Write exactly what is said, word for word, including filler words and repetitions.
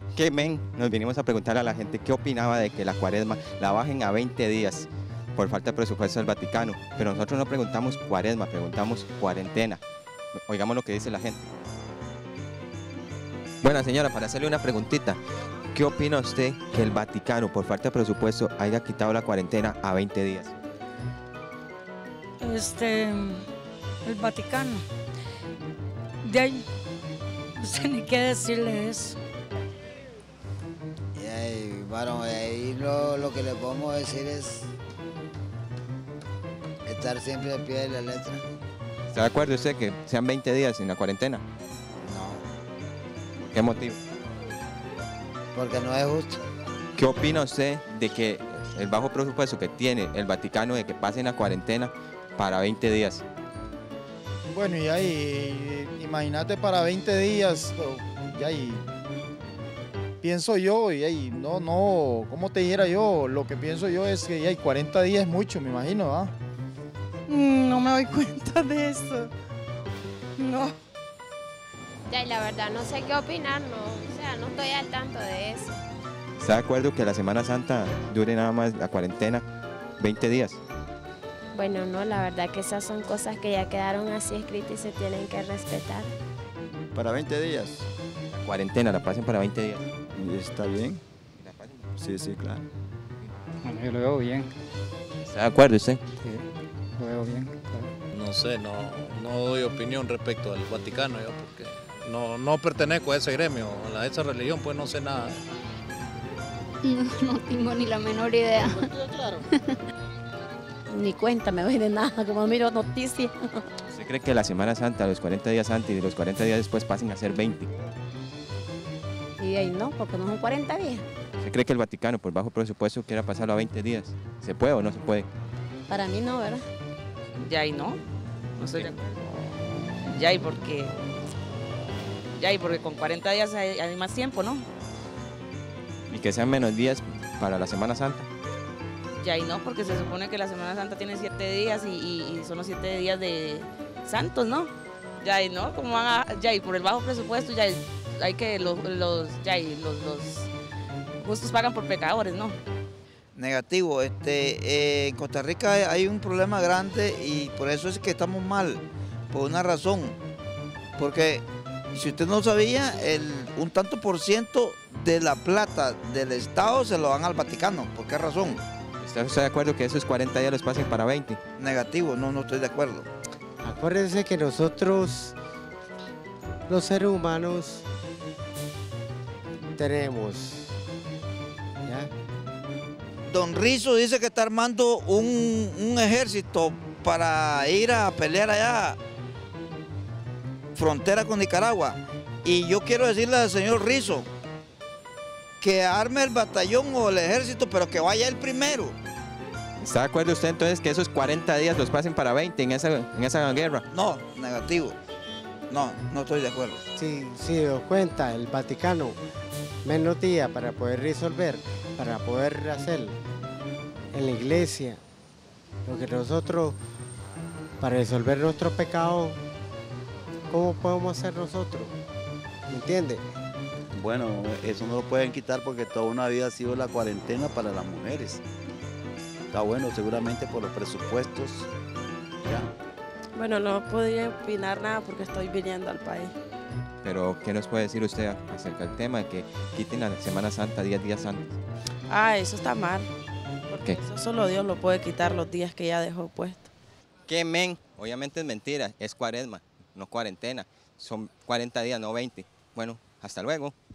¿Qué men? Nos vinimos a preguntar a la gente qué opinaba de que la cuaresma la bajen a veinte días por falta de presupuesto del Vaticano. Pero nosotros no preguntamos cuaresma, preguntamos cuarentena. Oigamos lo que dice la gente. Bueno, señora, para hacerle una preguntita, ¿qué opina usted que el Vaticano, por falta de presupuesto, haya quitado la cuarentena a veinte días? Este, el Vaticano. De ahí, no sé ni qué decirle eso. Y ahí, bueno, ahí lo, lo que le podemos decir es estar siempre al pie de la letra. ¿Está de acuerdo usted que sean veinte días en la cuarentena? No, ¿Qué motivo? porque no es justo. ¿Qué opina usted de que el bajo presupuesto que tiene el Vaticano de que pasen la cuarentena para veinte días? Bueno, y ahí, imagínate para veinte días, y ahí, pienso yo, y ahí, no, no, ¿cómo te dijera yo? Lo que pienso yo es que ya hay cuarenta días es mucho, me imagino, ¿ah? Mm, No me doy cuenta de eso. No. Ya, y la verdad no sé qué opinar, no, o sea, no estoy al tanto de eso. ¿Está de acuerdo que la Semana Santa dure nada más la cuarentena veinte días? Bueno, no, la verdad que esas son cosas que ya quedaron así escritas y se tienen que respetar. Para veinte días. La cuarentena la pasen para veinte días. ¿Y está bien? Sí, sí, claro. Bueno, yo lo veo bien, ¿Está de acuerdo usted? sí, lo veo bien. Claro. No sé, no, no doy opinión respecto al Vaticano, yo, porque no, no pertenezco a ese gremio, a esa religión, pues no sé nada. No, no tengo ni la menor idea. Ni cuenta me doy de nada, como miro noticias. ¿Usted cree que la Semana Santa, los cuarenta días antes y los cuarenta días después pasen a ser veinte? Y ahí no, porque no son cuarenta días. ¿Usted cree que el Vaticano, por bajo presupuesto, quiera pasarlo a veinte días? ¿Se puede o no se puede? Para mí no, ¿verdad? Ya y no, no estoy de acuerdo. Ya y porque, ya y porque con cuarenta días hay, hay más tiempo, ¿no? Y que sean menos días para la Semana Santa. Ya y no, porque se supone que la Semana Santa tiene siete días y, y- y son los siete días de santos, ¿no? Ya y no, como van a, ya y por el bajo presupuesto, ya y hay que los, los ya y los, los justos pagan por pecadores, ¿no? Negativo, este, eh, en Costa Rica hay- hay un problema grande y por eso es que estamos mal, por una razón. Porque si usted no sabía, el, un tanto por ciento de la plata del Estado se lo dan al Vaticano. ¿Por qué razón? ¿Está usted de acuerdo que esos cuarenta días los pasen para veinte? Negativo, no, no estoy de acuerdo. Acuérdense que nosotros, los seres humanos, tenemos, ¿ya? Don Rizo dice que está armando un, un ejército para ir a pelear allá, frontera con Nicaragua. Y yo quiero decirle al señor Rizo que arme el batallón o el ejército, pero que vaya él primero. ¿Está de acuerdo usted entonces que esos cuarenta días los pasen para veinte en esa, en esa guerra? No, negativo. No, no estoy de acuerdo. Si si dio cuenta, el Vaticano, menos días para poder resolver, para poder hacer en la iglesia lo que nosotros, para resolver nuestro pecado, ¿cómo podemos hacer nosotros? ¿Me entiende? Bueno, eso no lo pueden quitar porque toda una vida ha sido la cuarentena para las mujeres. Está bueno, seguramente por los presupuestos. Ya. Bueno, no podría opinar nada porque estoy viniendo al país. Pero, ¿qué nos puede decir usted acerca del tema de que quiten la Semana Santa diez días antes? Ah, eso está mal, ¿Qué? eso solo Dios lo puede quitar los días que ya dejó puesto. ¿Qué men? Obviamente es mentira, es cuaresma, no cuarentena. Son cuarenta días, no veinte. Bueno, hasta luego.